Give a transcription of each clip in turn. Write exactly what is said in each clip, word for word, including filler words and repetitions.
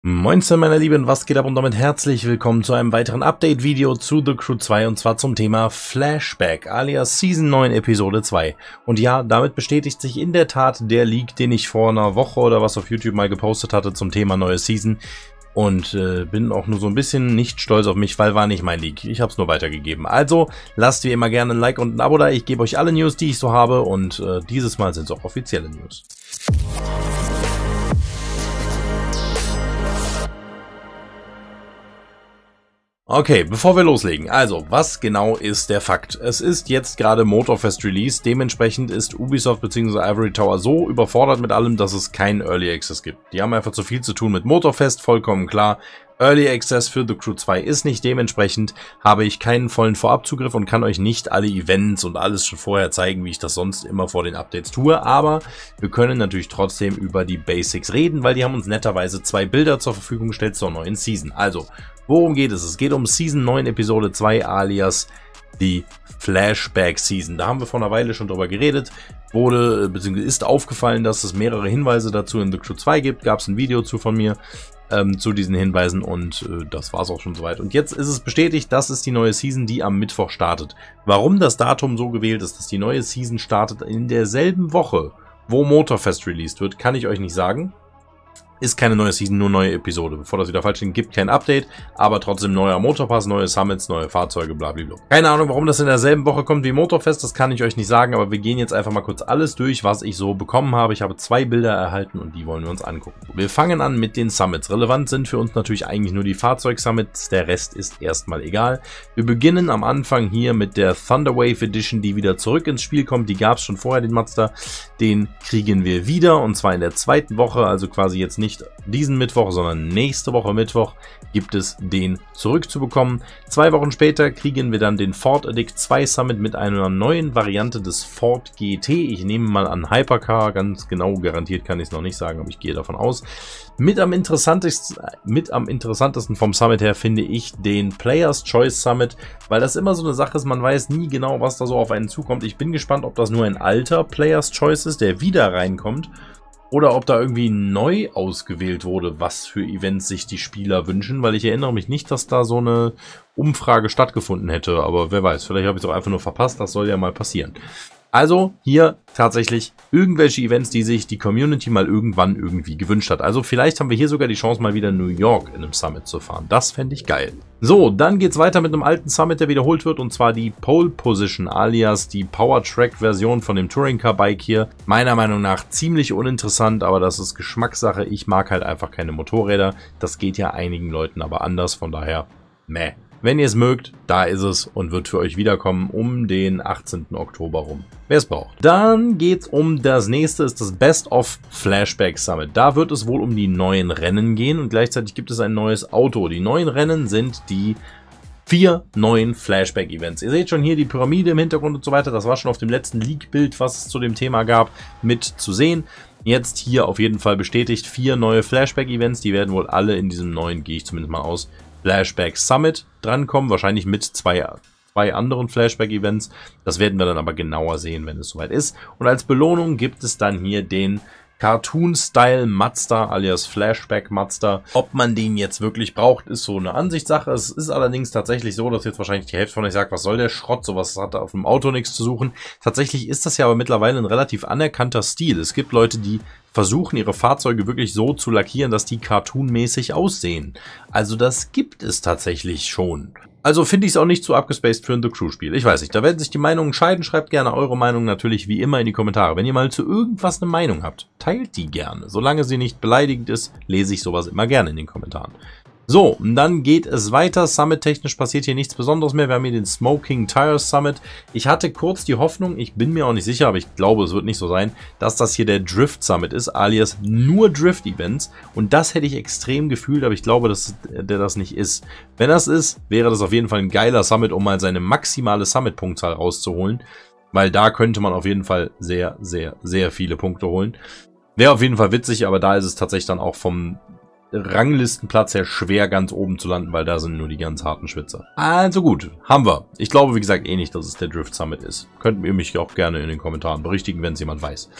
Moinsen meine Lieben, was geht ab und damit herzlich willkommen zu einem weiteren Update-Video zu The Crew zwei und zwar zum Thema Flashback alias Season neun Episode zwei. Und ja, damit bestätigt sich in der Tat der Leak, den ich vor einer Woche oder was auf YouTube mal gepostet hatte zum Thema neue Season. Und äh, bin auch nur so ein bisschen nicht stolz auf mich, weil war nicht mein Leak. Ich habe es nur weitergegeben. Also lasst wie immer gerne ein Like und ein Abo da. Ich gebe euch alle News, die ich so habe und äh, dieses Mal sind es auch offizielle News. Okay, bevor wir loslegen, also, was genau ist der Fakt? Es ist jetzt gerade Motorfest Release, dementsprechend ist Ubisoft bzw. Ivory Tower so überfordert mit allem, dass es keinen Early Access gibt. Die haben einfach zu viel zu tun mit Motorfest, vollkommen klar. Early Access für The Crew zwei ist nicht, dementsprechend habe ich keinen vollen Vorabzugriff und kann euch nicht alle Events und alles schon vorher zeigen, wie ich das sonst immer vor den Updates tue, aber wir können natürlich trotzdem über die Basics reden, weil die haben uns netterweise zwei Bilder zur Verfügung gestellt zur neuen Season. Also, worum geht es? Es geht um Season neun Episode zwei alias die Flashback Season. Da haben wir vor einer Weile schon drüber geredet. Wurde, bzw. ist aufgefallen, dass es mehrere Hinweise dazu in The Crew zwei gibt. Gab es ein Video zu von mir ähm, zu diesen Hinweisen und äh, das war es auch schon soweit. Und jetzt ist es bestätigt, das ist die neue Season, die am Mittwoch startet. Warum das Datum so gewählt ist, dass die neue Season startet in derselben Woche, wo Motorfest released wird, kann ich euch nicht sagen. Ist keine neue Season, nur neue Episode. Bevor das wieder falsch klingt, gibt kein Update, aber trotzdem neuer Motorpass, neue Summits, neue Fahrzeuge, blablabla. Keine Ahnung, warum das in derselben Woche kommt wie Motorfest, das kann ich euch nicht sagen, aber wir gehen jetzt einfach mal kurz alles durch, was ich so bekommen habe. Ich habe zwei Bilder erhalten und die wollen wir uns angucken. Wir fangen an mit den Summits. Relevant sind für uns natürlich eigentlich nur die Fahrzeug-Summits, der Rest ist erstmal egal. Wir beginnen am Anfang hier mit der Thunderwave Edition, die wieder zurück ins Spiel kommt. Die gab es schon vorher, den Mazda. Den kriegen wir wieder und zwar in der zweiten Woche, also quasi jetzt nicht diesen Mittwoch, sondern nächste Woche Mittwoch gibt es den zurückzubekommen. Zwei Wochen später kriegen wir dann den Ford Addict zwei Summit mit einer neuen Variante des Ford G T. Ich nehme mal an Hypercar, ganz genau garantiert kann ich es noch nicht sagen, aber ich gehe davon aus. Mit am interessantesten, mit am interessantesten vom Summit her finde ich den Players Choice Summit, weil das immer so eine Sache ist, man weiß nie genau, was da so auf einen zukommt. Ich bin gespannt, ob das nur ein alter Players Choice ist, der wieder reinkommt, oder ob da irgendwie neu ausgewählt wurde, was für Events sich die Spieler wünschen, weil ich erinnere mich nicht, dass da so eine Umfrage stattgefunden hätte, aber wer weiß, vielleicht habe ich es auch einfach nur verpasst, das soll ja mal passieren. Also hier tatsächlich irgendwelche Events, die sich die Community mal irgendwann irgendwie gewünscht hat. Also vielleicht haben wir hier sogar die Chance, mal wieder New York in einem Summit zu fahren. Das fände ich geil. So, dann geht's weiter mit einem alten Summit, der wiederholt wird, und zwar die Pole Position alias die Power Track Version von dem Touring Car Bike hier. Meiner Meinung nach ziemlich uninteressant, aber das ist Geschmackssache. Ich mag halt einfach keine Motorräder. Das geht ja einigen Leuten aber anders, von daher meh. Wenn ihr es mögt, da ist es und wird für euch wiederkommen um den achtzehnten Oktober rum, wer es braucht. Dann geht es um das nächste, ist das Best of Flashback Summit. Da wird es wohl um die neuen Rennen gehen und gleichzeitig gibt es ein neues Auto. Die neuen Rennen sind die vier neuen Flashback-Events. Ihr seht schon hier die Pyramide im Hintergrund und so weiter. Das war schon auf dem letzten Leak-Bild, was es zu dem Thema gab, mit zu sehen. Jetzt hier auf jeden Fall bestätigt vier neue Flashback-Events. Die werden wohl alle in diesem neuen, gehe ich zumindest mal aus, Flashback Summit drankommen, wahrscheinlich mit zwei, zwei anderen Flashback-Events. Das werden wir dann aber genauer sehen, wenn es soweit ist. Und als Belohnung gibt es dann hier den Cartoon-Style Mazda alias Flashback Mazda. Ob man den jetzt wirklich braucht, ist so eine Ansichtssache. Es ist allerdings tatsächlich so, dass jetzt wahrscheinlich die Hälfte von euch sagt, was soll der Schrott, sowas hat auf dem Auto nichts zu suchen. Tatsächlich ist das ja aber mittlerweile ein relativ anerkannter Stil. Es gibt Leute, die versuchen, ihre Fahrzeuge wirklich so zu lackieren, dass die cartoonmäßig aussehen. Also das gibt es tatsächlich schon. Also finde ich es auch nicht zu abgespaced für ein The Crew-Spiel. Ich weiß nicht, da werden sich die Meinungen scheiden. Schreibt gerne eure Meinung natürlich wie immer in die Kommentare. Wenn ihr mal zu irgendwas eine Meinung habt, teilt die gerne. Solange sie nicht beleidigend ist, lese ich sowas immer gerne in den Kommentaren. So, und dann geht es weiter. Summit-technisch passiert hier nichts Besonderes mehr. Wir haben hier den Smoking Tires Summit. Ich hatte kurz die Hoffnung, ich bin mir auch nicht sicher, aber ich glaube, es wird nicht so sein, dass das hier der Drift Summit ist, alias nur Drift-Events. Und das hätte ich extrem gefühlt, aber ich glaube, dass der das nicht ist. Wenn das ist, wäre das auf jeden Fall ein geiler Summit, um mal seine maximale Summit-Punktzahl rauszuholen. Weil da könnte man auf jeden Fall sehr, sehr, sehr viele Punkte holen. Wäre auf jeden Fall witzig, aber da ist es tatsächlich dann auch vom Ranglistenplatz her schwer ganz oben zu landen, weil da sind nur die ganz harten Schwitzer. Also gut, haben wir. Ich glaube, wie gesagt, eh nicht, dass es der Drift Summit ist. Könnt ihr mich auch gerne in den Kommentaren berichtigen, wenn es jemand weiß.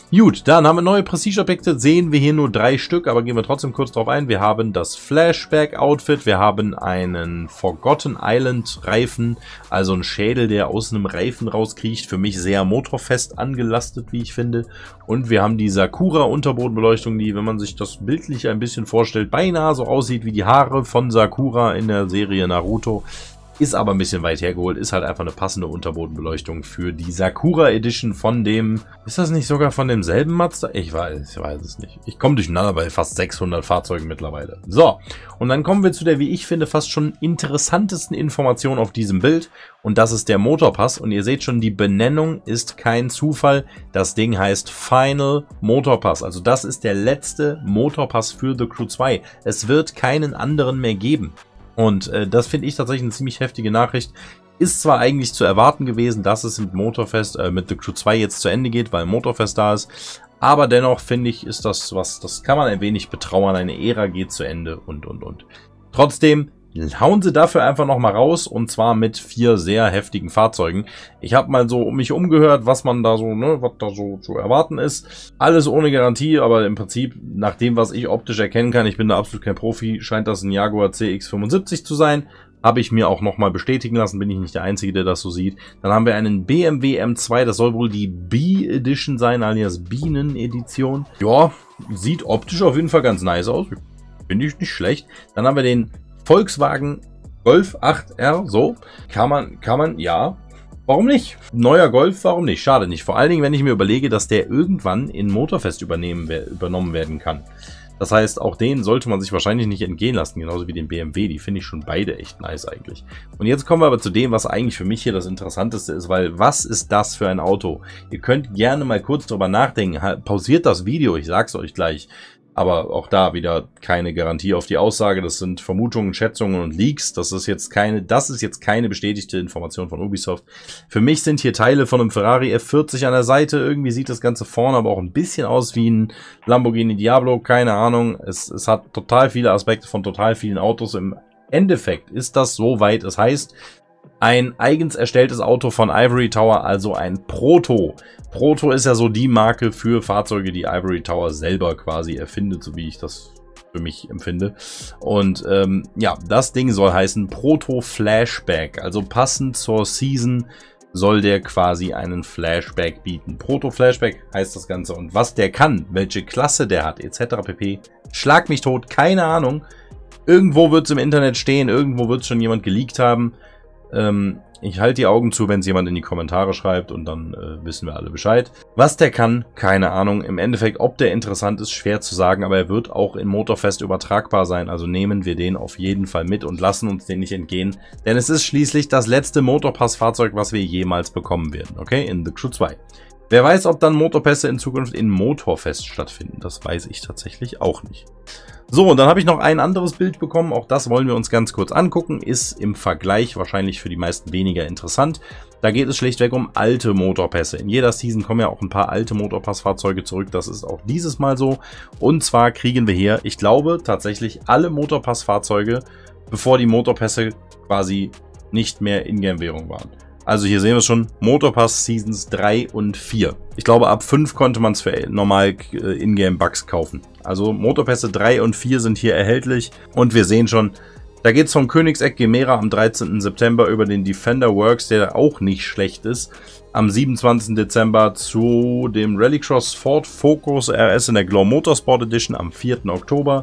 Gut, dann haben wir neue Prestige-Objekte, sehen wir hier nur drei Stück, aber gehen wir trotzdem kurz drauf ein. Wir haben das Flashback-Outfit, wir haben einen Forgotten Island-Reifen, also ein Schädel, der aus einem Reifen rauskriecht, für mich sehr motorfest angelastet, wie ich finde. Und wir haben die Sakura-Unterbodenbeleuchtung, die, wenn man sich das bildlich ein bisschen vorstellt, beinahe so aussieht wie die Haare von Sakura in der Serie Naruto. Ist aber ein bisschen weit hergeholt, ist halt einfach eine passende Unterbodenbeleuchtung für die Sakura Edition von dem... Ist das nicht sogar von demselben Mazda? Ich weiß, ich weiß es nicht. Ich komme durcheinander bei fast sechshundert Fahrzeugen mittlerweile. So, und dann kommen wir zu der, wie ich finde, fast schon interessantesten Information auf diesem Bild. Und das ist der Motorpass. Und ihr seht schon, die Benennung ist kein Zufall. Das Ding heißt Final Motorpass. Also das ist der letzte Motorpass für The Crew zwei. Es wird keinen anderen mehr geben. Und äh, das finde ich tatsächlich eine ziemlich heftige Nachricht. Ist zwar eigentlich zu erwarten gewesen, dass es mit Motorfest, äh, mit The Crew zwei jetzt zu Ende geht, weil Motorfest da ist. Aber dennoch finde ich, ist das was, das kann man ein wenig betrauern. Eine Ära geht zu Ende und, und, und. Trotzdem hauen sie dafür einfach nochmal raus, und zwar mit vier sehr heftigen Fahrzeugen. Ich habe mal so um mich umgehört, was man da so, ne, was da so zu erwarten ist. Alles ohne Garantie, aber im Prinzip, nach dem, was ich optisch erkennen kann, ich bin da absolut kein Profi, scheint das ein Jaguar C X fünfundsiebzig zu sein. Habe ich mir auch nochmal bestätigen lassen, bin ich nicht der Einzige, der das so sieht. Dann haben wir einen B M W M zwei, das soll wohl die Bee-Edition sein, alias Bienen-Edition. Ja, sieht optisch auf jeden Fall ganz nice aus, finde ich nicht schlecht. Dann haben wir den Volkswagen Golf acht R, so, kann man, kann man, ja, warum nicht? Neuer Golf, warum nicht? Schade nicht. Vor allen Dingen, wenn ich mir überlege, dass der irgendwann in Motorfest übernehmen, übernommen werden kann. Das heißt, auch den sollte man sich wahrscheinlich nicht entgehen lassen, genauso wie den B M W. Die finde ich schon beide echt nice eigentlich. Und jetzt kommen wir aber zu dem, was eigentlich für mich hier das Interessanteste ist, weil was ist das für ein Auto? Ihr könnt gerne mal kurz drüber nachdenken. Pausiert das Video, ich sag's euch gleich. Aber auch da wieder keine Garantie auf die Aussage. Das sind Vermutungen, Schätzungen und Leaks. Das ist jetzt keine, das ist jetzt keine bestätigte Information von Ubisoft. Für mich sind hier Teile von einem Ferrari F vierzig an der Seite. Irgendwie sieht das Ganze vorne aber auch ein bisschen aus wie ein Lamborghini Diablo. Keine Ahnung. Es, es hat total viele Aspekte von total vielen Autos. Im Endeffekt ist das soweit. Es heißt, ein eigens erstelltes Auto von Ivory Tower, also ein Proto. Proto ist ja so die Marke für Fahrzeuge, die Ivory Tower selber quasi erfindet, so wie ich das für mich empfinde. Und ähm, ja, das Ding soll heißen Proto Flashback, also passend zur Season soll der quasi einen Flashback bieten. Proto Flashback heißt das Ganze, und was der kann, welche Klasse der hat, et cetera pp. Schlag mich tot, keine Ahnung. Irgendwo wird es im Internet stehen, irgendwo wird es schon jemand geleakt haben. Ähm, ich halte die Augen zu, wenn es jemand in die Kommentare schreibt, und dann äh, wissen wir alle Bescheid. Was der kann, keine Ahnung. Im Endeffekt, ob der interessant ist, schwer zu sagen, aber er wird auch in Motorfest übertragbar sein. Also nehmen wir den auf jeden Fall mit und lassen uns den nicht entgehen. Denn es ist schließlich das letzte Motorpass-Fahrzeug, was wir jemals bekommen werden. Okay, in The Crew zwei. Wer weiß, ob dann Motorpässe in Zukunft in Motorfest stattfinden. Das weiß ich tatsächlich auch nicht. So, und dann habe ich noch ein anderes Bild bekommen. Auch das wollen wir uns ganz kurz angucken. Ist im Vergleich wahrscheinlich für die meisten weniger interessant. Da geht es schlichtweg um alte Motorpässe. In jeder Season kommen ja auch ein paar alte Motorpassfahrzeuge zurück. Das ist auch dieses Mal so. Und zwar kriegen wir hier, ich glaube, tatsächlich alle Motorpassfahrzeuge, bevor die Motorpässe quasi nicht mehr Ingame-Währung waren. Also hier sehen wir schon, Motorpass Seasons drei und vier. Ich glaube, ab fünf konnte man es für normal Ingame-Bugs kaufen. Also Motorpässe drei und vier sind hier erhältlich. Und wir sehen schon, da geht es vom Königseck Gemera am dreizehnten September über den Defender Works, der auch nicht schlecht ist. Am siebenundzwanzigsten Dezember zu dem Rallycross Ford Focus R S in der Glow Motorsport Edition am vierten Oktober.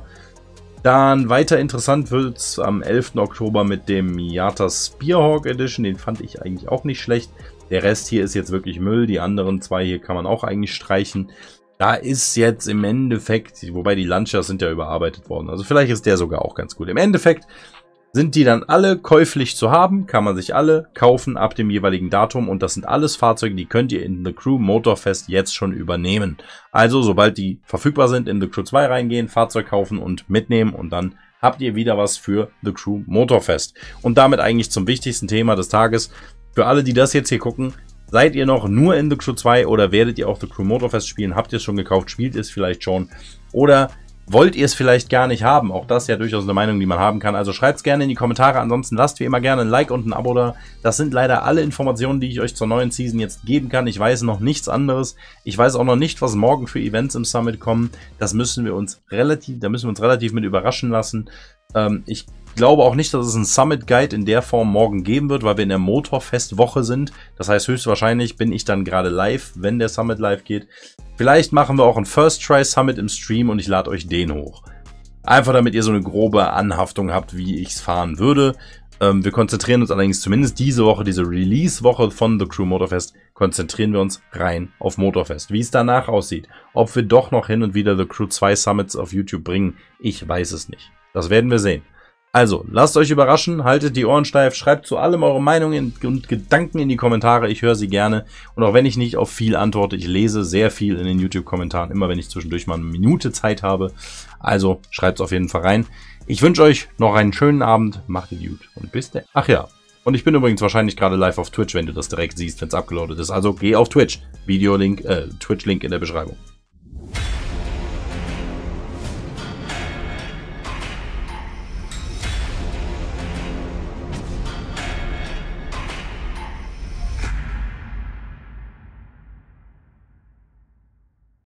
Dann weiter interessant wird es am elften Oktober mit dem Miata Spearhawk Edition. Den fand ich eigentlich auch nicht schlecht. Der Rest hier ist jetzt wirklich Müll. Die anderen zwei hier kann man auch eigentlich streichen. Da ist jetzt im Endeffekt, wobei die Lancia sind ja überarbeitet worden. Also vielleicht ist der sogar auch ganz gut. Im Endeffekt sind die dann alle käuflich zu haben. Kann man sich alle kaufen ab dem jeweiligen Datum. Und das sind alles Fahrzeuge, die könnt ihr in The Crew Motorfest jetzt schon übernehmen. Also sobald die verfügbar sind, in The Crew zwei reingehen, Fahrzeug kaufen und mitnehmen. Und dann habt ihr wieder was für The Crew Motorfest. Und damit eigentlich zum wichtigsten Thema des Tages. Für alle, die das jetzt hier gucken, seid ihr noch nur in The Crew zwei oder werdet ihr auch The Crew Motorfest spielen? Habt ihr es schon gekauft? Spielt es vielleicht schon? Oder wollt ihr es vielleicht gar nicht haben? Auch das ist ja durchaus eine Meinung, die man haben kann. Also schreibt es gerne in die Kommentare. Ansonsten lasst wie immer gerne ein Like und ein Abo da. Das sind leider alle Informationen, die ich euch zur neuen Season jetzt geben kann. Ich weiß noch nichts anderes. Ich weiß auch noch nicht, was morgen für Events im Summit kommen. Das müssen wir uns relativ, da müssen wir uns relativ mit überraschen lassen. Ähm, ich glaube auch nicht, dass es einen Summit Guide in der Form morgen geben wird, weil wir in der Motorfest-Woche sind. Das heißt, höchstwahrscheinlich bin ich dann gerade live, wenn der Summit live geht. Vielleicht machen wir auch einen First Try Summit im Stream und ich lade euch den hoch. Einfach damit ihr so eine grobe Anhaftung habt, wie ich es fahren würde. Ähm, wir konzentrieren uns allerdings zumindest diese Woche, diese Release-Woche von The Crew Motorfest, konzentrieren wir uns rein auf Motorfest. Wie es danach aussieht, ob wir doch noch hin und wieder The Crew zwei Summits auf YouTube bringen, ich weiß es nicht. Das werden wir sehen. Also, lasst euch überraschen, haltet die Ohren steif, schreibt zu allem eure Meinungen und Gedanken in die Kommentare, ich höre sie gerne. Und auch wenn ich nicht auf viel antworte, ich lese sehr viel in den YouTube-Kommentaren, immer wenn ich zwischendurch mal eine Minute Zeit habe. Also, schreibt es auf jeden Fall rein. Ich wünsche euch noch einen schönen Abend, macht es gut und bis dann. Ach ja, und ich bin übrigens wahrscheinlich gerade live auf Twitch, wenn du das direkt siehst, wenn es abgeloadet ist. Also, geh auf Twitch, Videolink, äh, Twitch-Link in der Beschreibung.